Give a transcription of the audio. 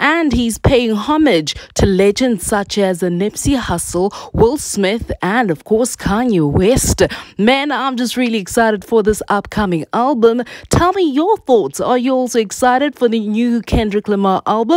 and he's paying homage to legends such as Nipsey Hussle, Will Smith, and of course Kanye West. Man, I'm just really excited for this upcoming album. Tell me your thoughts. Are you also excited for the new Kendrick Lamar album?